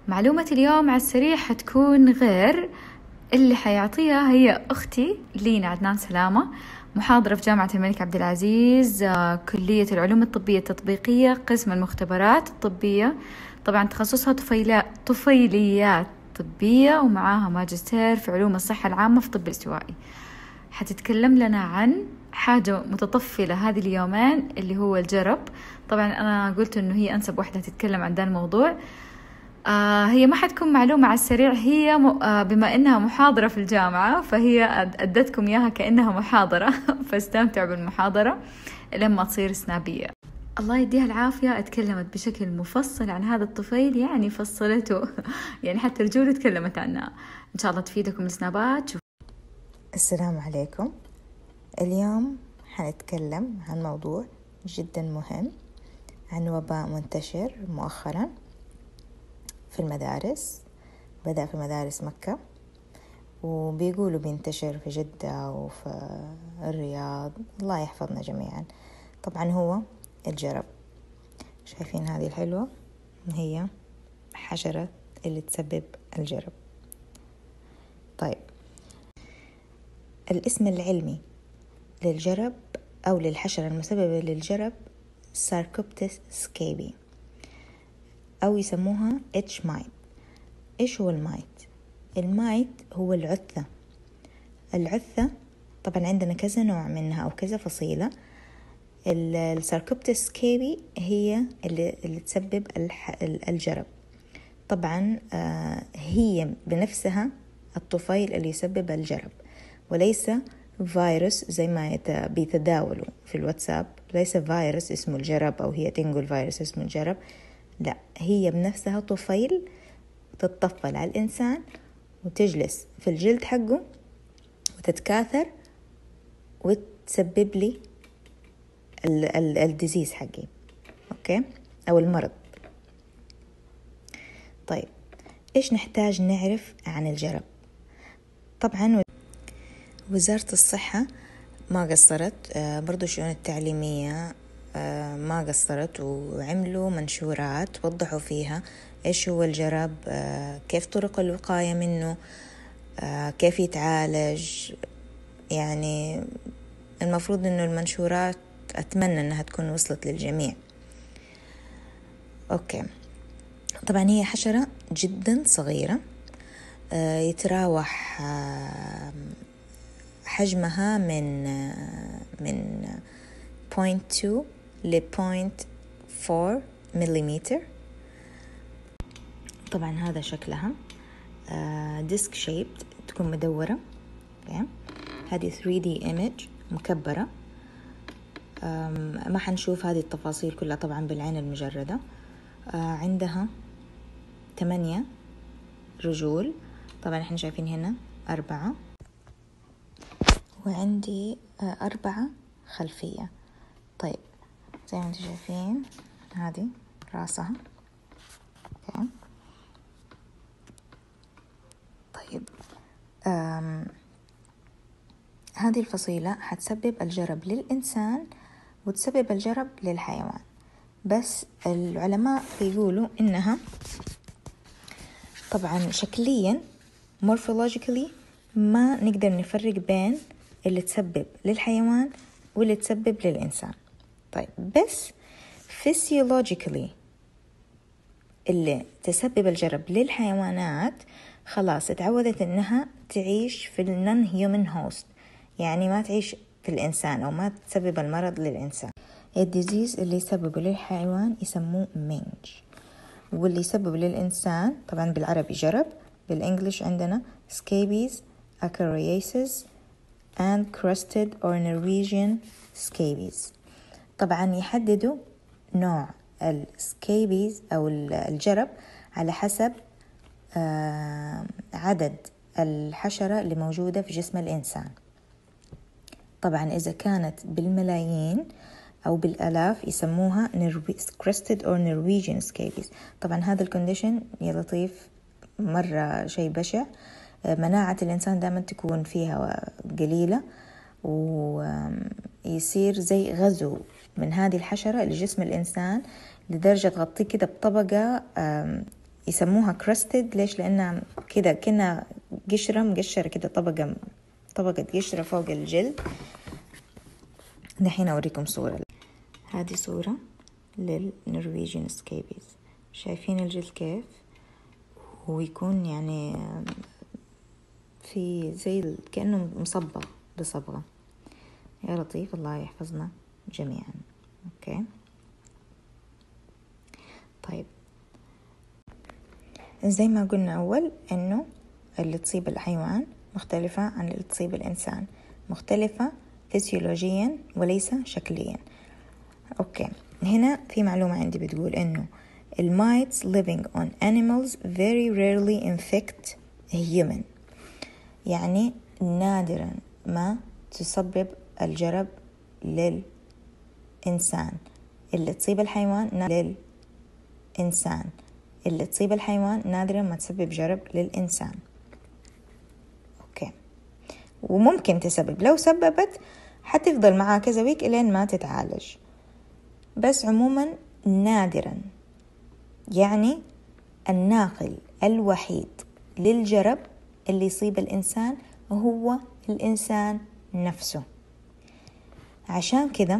معلومة اليوم على السريع حتكون غير اللي حيعطيها. هي أختي لينا عدنان سلامة، محاضرة في جامعة الملك عبد العزيز، كلية العلوم الطبية التطبيقية، قسم المختبرات الطبية. طبعا تخصصها طفيليات طبية، ومعاها ماجستير في علوم الصحة العامة في طب الاستوائي. حتتكلم لنا عن حاجة متطفلة هذه اليومين اللي هو الجرب. طبعا أنا قلت إنه هي أنسب واحدة تتكلم عن ذا الموضوع. هي ما حتكون معلومة على السريع، هي بما إنها محاضرة في الجامعة فهي أدتكم إياها كأنها محاضرة فاستمتعوا بالمحاضرة لما تصير سنابية. الله يديها العافية، اتكلمت بشكل مفصل عن هذا الطفيل، يعني فصلته يعني حتى رجوله تكلمت عنها. إن شاء الله تفيدكم السنابات. السلام عليكم. اليوم حنتكلم عن موضوع جدا مهم، عن وباء منتشر مؤخرا في المدارس. بدأ في مدارس مكة، وبيقولوا بينتشر في جدة وفي الرياض، الله يحفظنا جميعا. طبعا هو الجرب. شايفين هذه الحلوة؟ هي حشرة اللي تسبب الجرب. طيب، الاسم العلمي للجرب أو للحشرة المسببة للجرب ساركوبتس سكيبي، أو يسموها اتش مايت. إيش هو المايت؟ المايت هو العثة. طبعا عندنا كذا نوع منها أو كذا فصيلة. الساركوبتس سكيبي هي اللي تسبب الجرب. طبعا هي بنفسها الطفيل اللي يسبب الجرب، وليس فيروس زي ما بيتداولوا في الواتساب. ليس فيروس اسمه الجرب، أو هي تنقل فيروس اسمه الجرب. لا، هي بنفسها طفيل تتطفل على الإنسان وتجلس في الجلد حقه وتتكاثر وتسبب لي الديزيز حقي، أوكي، أو المرض. طيب، إيش نحتاج نعرف عن الجرب؟ طبعا وزارة الصحة ما قصرت، برضو الشؤون التعليمية ما قصرت، وعملوا منشورات وضحوا فيها إيش هو الجرب، كيف طرق الوقاية منه، كيف يتعالج. يعني المفروض إنه المنشورات أتمنى إنها تكون وصلت للجميع. أوكي، طبعا هي حشرة جدا صغيرة، يتراوح حجمها من 0.2 ل 0.4 مليمتر. طبعا هذا شكلها ديسك شيبت، تكون مدورة. هذه 3D image مكبرة. ما حنشوف هذه التفاصيل كلها طبعا بالعين المجردة. عندها 8 رجول. طبعا احنا شايفين هنا 4، وعندي 4 خلفية. طيب، زي ما انتم شايفين هذه راسها. اوكي. طيب، هذه الفصيلة حتسبب الجرب للإنسان وتسبب الجرب للحيوان، بس العلماء بيقولوا إنها طبعا شكليا morphologically ما نقدر نفرق بين اللي تسبب للحيوان واللي تسبب للإنسان. طيب، بس physiologically اللي تسبب الجرب للحيوانات خلاص اتعودت إنها تعيش في non human host، يعني ما تعيش في الإنسان أو ما تسبب المرض للإنسان. الديزيز اللي يسببه للحيوان يسموه منج، واللي يسبب للإنسان طبعا بالعربي جرب، بالإنجليش عندنا scabies, acariasis and crested or Norwegian scabies. طبعا يحددوا نوع السكيبيز أو الجرب على حسب عدد الحشرة اللي موجودة في جسم الإنسان. طبعا إذا كانت بالملايين أو بالآلاف يسموها crested or Norwegian scabies. طبعا هذا الكونديشن يا لطيف مرة شيء بشع. مناعة الإنسان دائما تكون فيها قليلة، ويصير زي غزو من هذه الحشرة لجسم الإنسان لدرجة تغطيه كده بطبقة يسموها crusted. ليش؟ لأنها كده كنا قشرة مقشرة كده، طبقة قشرة فوق الجلد. دحين أوريكم صورة. هذه صورة للنرويجين سكيبيز. شايفين الجلد كيف؟ ويكون يعني في زي كأنه مصبغ بصبغة. يا لطيف، الله يحفظنا جميعا. أوكي طيب، زي ما قلنا أول إنه اللي تصيب الحيوان مختلفة عن اللي تصيب الإنسان، مختلفة فسيولوجيا وليس شكليا. أوكي، هنا في معلومة عندي بتقول إنه mites living on animals very rarely infect a human. يعني نادرا ما تسبب الجرب للإنسان. اللي تصيب الحيوان للإنسان، اللي تصيب الحيوان نادرا ما تسبب جرب للإنسان. أوكي، وممكن تسبب، لو سببت حتفضل معاه كذا ويك إلين ما تتعالج، بس عموما نادرا. يعني الناقل الوحيد للجرب اللي يصيب الإنسان هو الإنسان نفسه. عشان كذا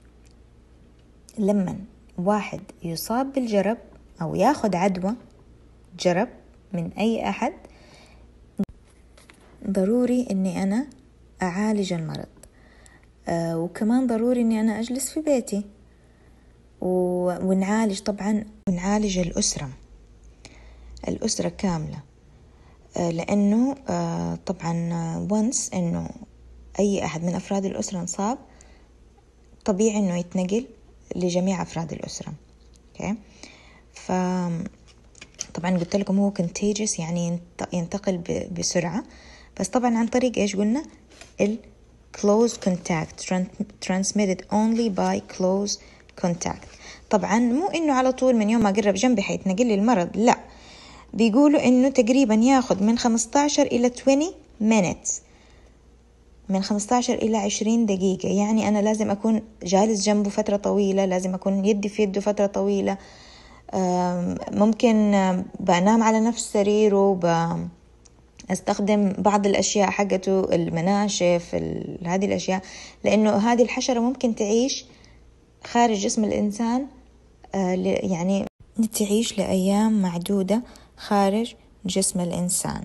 لما واحد يصاب بالجرب أو ياخد عدوى جرب من أي أحد، ضروري أني أنا أعالج المرض، وكمان ضروري أني أنا أجلس في بيتي ونعالج، طبعا ونعالج الأسرة كاملة. لأنه طبعا once أنه أي أحد من أفراد الأسرة انصاب، طبيعي أنه يتنقل لجميع أفراد الأسرة. okay. طبعا قلت لكم هو contagious، يعني ينتقل بسرعة، بس طبعا عن طريق إيش قلنا؟ close contact transmitted only by close contact. طبعا مو إنه على طول من يوم ما قرب جنبي حيتنقل لي المرض، لا، بيقولوا إنه تقريبا ياخد من 15 إلى 20 minutes، من 15 إلى 20 دقيقة. يعني أنا لازم أكون جالس جنبه فترة طويلة، لازم أكون يدي في يده فترة طويلة. ممكن بنام على نفس سريره، أستخدم بعض الأشياء حقته، المناشف، هذه الأشياء، لأنه هذه الحشرة ممكن تعيش خارج جسم الإنسان، يعني تعيش لأيام معدودة خارج جسم الإنسان،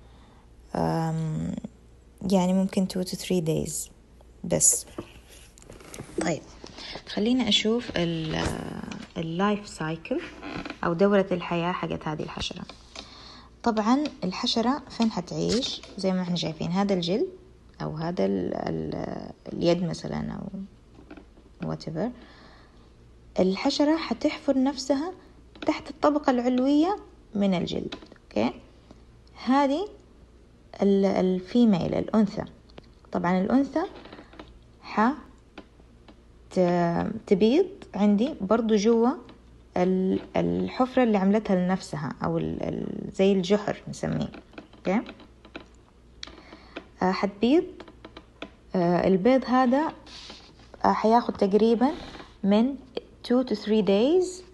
يعني ممكن 2 to 3 days بس. طيب خلينا أشوف اللايف سايكل أو دورة الحياة حقت هذه الحشرة. طبعا الحشرة فين حتعيش؟ زي ما احنا شايفين، هذا الجلد أو هذا اليد مثلا أو whatever. الحشرة حتحفر نفسها تحت الطبقة العلوية من الجلد. أوكي، هذه الفيميل، الأنثى. طبعا الأنثى تبيض عندي برضو جوا الحفرة اللي عملتها لنفسها، أو زي الجحر نسميه. أوكي، حتبيض. البيض هذا حياخد تقريبا من 2 to 3 days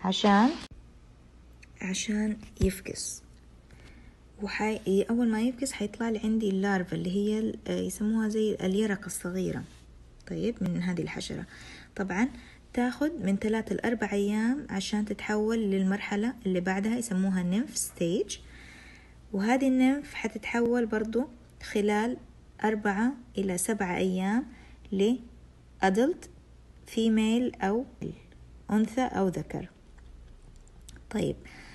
عشان يفقس. أول ما يفقس حيطلع لي عندي اللارفا اللي هي يسموها زي اليرقة الصغيرة. طيب، من هذه الحشرة طبعا تاخد من 3 ل 4 أيام عشان تتحول للمرحلة اللي بعدها، يسموها نيمف ستيج. وهذه النيمف حتتحول برضو خلال 4 إلى 7 أيام لأدلت فيميل أو أنثى أو ذكر. طيب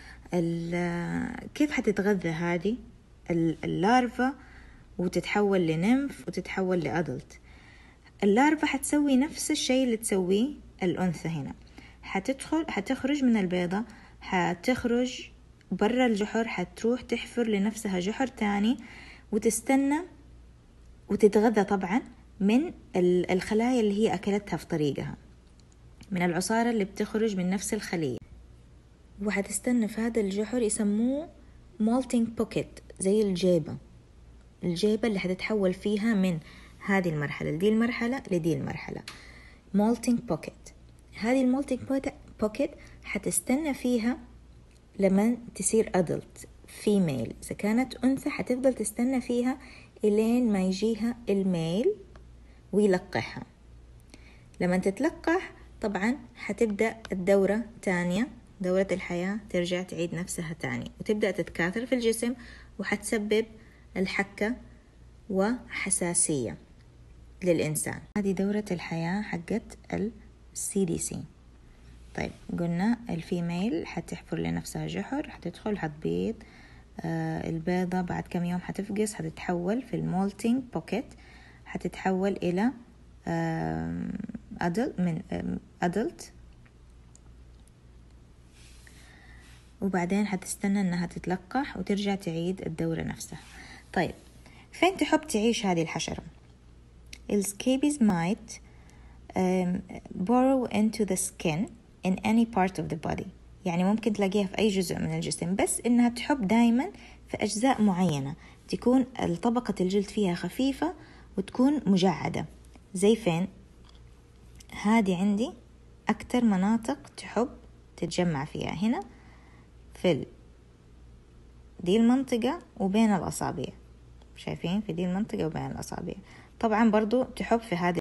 كيف حتتغذى هذه اللارفا وتتحول لنمف وتتحول لأدلت؟ اللارفا حتسوي نفس الشيء اللي تسويه الأنثى هنا. حتخرج من البيضة، حتخرج برا الجحر، حتروح تحفر لنفسها جحر تاني وتستنى وتتغذى طبعا من الخلايا اللي هي أكلتها في طريقها، من العصارة اللي بتخرج من نفس الخلية. وحتستنى في هذا الجحر، يسموه molting pocket، زي الجيبة اللي حتتحول فيها من هذه المرحلة لدي المرحلة لدي المرحلة، molting pocket. هذه المolting pocket حتستنى فيها لما تصير adult female. إذا كانت أنثى حتفضل تستنى فيها إلين ما يجيها الميل ويلقحها. لما تتلقح طبعا حتبدأ الدورة تانية، دورة الحياة ترجع تعيد نفسها تاني وتبدأ تتكاثر في الجسم وحتسبب الحكة وحساسية للإنسان. هذه دورة الحياة حقت CDC. طيب قلنا الفيميل حتحفر لنفسها جحر، حتدخل حتبيض، البيضة بعد كم يوم حتفقس، حتتحول في المولتينج بوكيت، حتتحول إلى adult وبعدين حتستنى أنها تتلقح وترجع تعيد الدورة نفسها. طيب فين تحب تعيش هذه الحشرة؟ السكيبيز might burrow into the skin in any part of the body. يعني ممكن تلاقيها في أي جزء من الجسم، بس إنها تحب دايما في أجزاء معينة تكون طبقة الجلد فيها خفيفة وتكون مجعدة. زي فين؟ هذه عندي أكتر مناطق تحب تتجمع فيها، هنا في دي المنطقة وبين الأصابع، شايفين في دي المنطقة وبين الأصابع. طبعا برضو تحب في هذه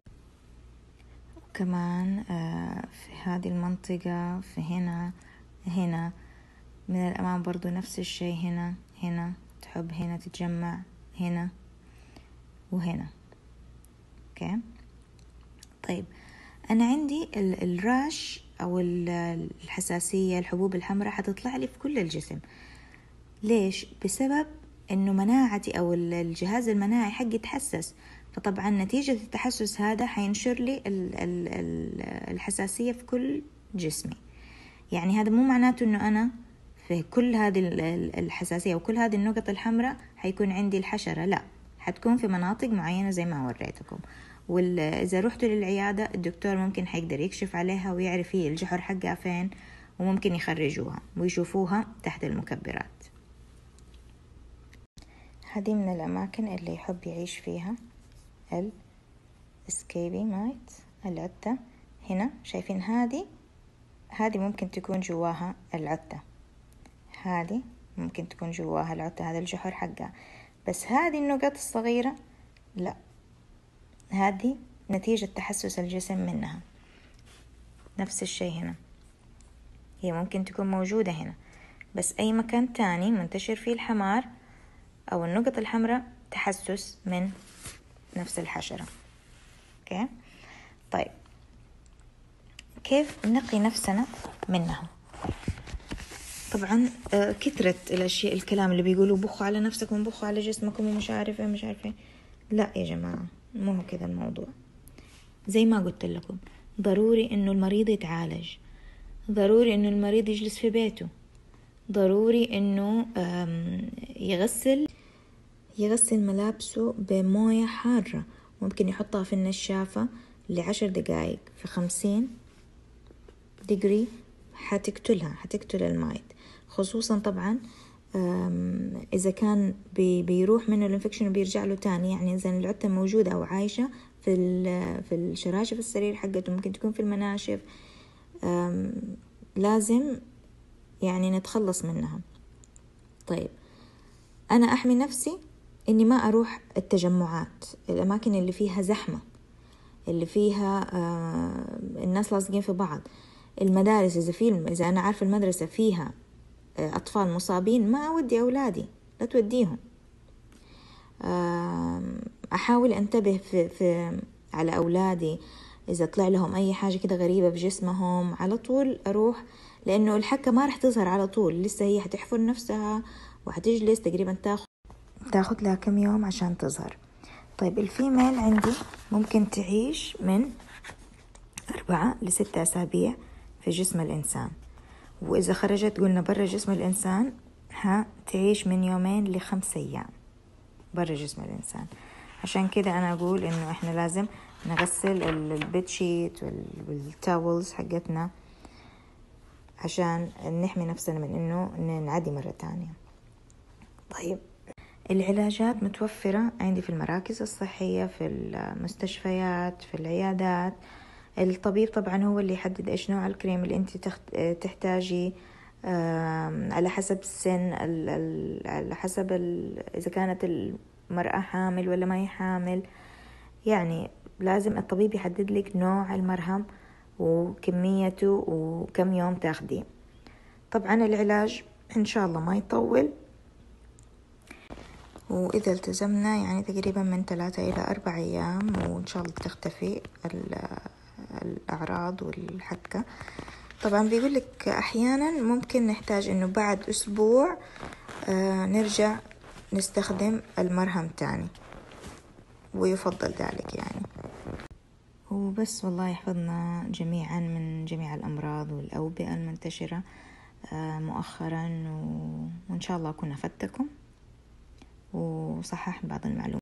كمان في هذه المنطقة، في هنا من الأمام برضو نفس الشيء، هنا تحب هنا تتجمع، هنا وهنا. اوكي طيب أنا عندي الراش أو الحساسية، الحبوب الحمراء حتطلع لي في كل الجسم. ليش؟ بسبب إنه مناعتي أو الجهاز المناعي حقي تحسس، فطبعا نتيجة التحسس هذا حينشر لي الحساسية في كل جسمي. يعني هذا مو معناته إنه أنا في كل هذه الحساسية وكل هذه النقط الحمراء حيكون عندي الحشرة، لا، حتكون في مناطق معينة زي ما وريتكم. وإذا رحتوا للعيادة الدكتور ممكن حيقدر يكشف عليها ويعرف هي الجحر حقها فين، وممكن يخرجوها ويشوفوها تحت المكبرات. هذه من الأماكن اللي يحب يعيش فيها السكيبي مايت، العتة. هنا شايفين هذه ممكن تكون جواها العتة، هذه ممكن تكون جواها العتة، هذا الجحر حقها. بس هذه النقط الصغيرة لا، هذه نتيجة تحسس الجسم منها. نفس الشيء هنا، هي ممكن تكون موجودة هنا، بس أي مكان تاني منتشر فيه الحمار أو النقط الحمراء تحسس من نفس الحشرة. أوكي طيب كيف نقي نفسنا منها؟ طبعا كثرة الأشياء، الكلام اللي بيقولوا بخوا على نفسكم بخوا على جسمكم ومش عارفة. لا يا جماعة، مو هو كذا الموضوع. زي ما قلت لكم، ضروري إنه المريض يتعالج، ضروري إنه المريض يجلس في بيته، ضروري إنه يغسل ملابسه بموية حارة، ممكن يحطها في النشافة ل10 دقائق في 50 ديجري، حتقتل المايت. خصوصا طبعا إذا كان بيروح منه الانفكشن وبيرجع له تاني، يعني إذا العتة موجودة أو عايشة في الشراشف السرير حقته، ممكن تكون في المناشف، لازم يعني نتخلص منها. طيب أنا أحمي نفسي إني ما أروح التجمعات، الأماكن اللي فيها زحمة، اللي فيها الناس لاصقين في بعض، المدارس إذا أنا عارفة المدرسة فيها أطفال مصابين، ما أودي أولادي، لا توديهم. أحاول أنتبه على أولادي، إذا طلع لهم أي حاجة كده غريبة بجسمهم على طول أروح، لأنه الحكة ما رح تظهر على طول، لسه هي حتحفر نفسها وحتجلس تقريبا تاخد لها كم يوم عشان تظهر. طيب الفيميل عندي ممكن تعيش من 4 ل6 أسابيع في جسم الإنسان، وإذا خرجت قلنا برا جسم الإنسان تعيش من 2 ل5 أيام برا جسم الإنسان. عشان كده أنا أقول إنه إحنا لازم نغسل البيتشيت والتاولز حقتنا عشان نحمي نفسنا من إنه نعدي مرة تانية. طيب العلاجات متوفرة عندي في المراكز الصحية، في المستشفيات، في العيادات. الطبيب طبعا هو اللي يحدد إيش نوع الكريم اللي أنت تحتاجي على حسب السن، على حسب إذا كانت المرأة حامل ولا ما هي حامل. يعني لازم الطبيب يحدد لك نوع المرهم وكميته وكم يوم تاخديه. طبعا العلاج إن شاء الله ما يطول، وإذا التزمنا يعني تقريبا من 3 إلى 4 أيام وإن شاء الله تختفي الأعراض والحكة. طبعا بيقول لك أحيانا ممكن نحتاج إنه بعد أسبوع نرجع نستخدم المرهم تاني، ويفضل ذلك يعني. وبس، والله يحفظنا جميعا من جميع الأمراض والأوبئة المنتشرة مؤخرا، وإن شاء الله أكون أفدتكم وصحح بعض المعلومات.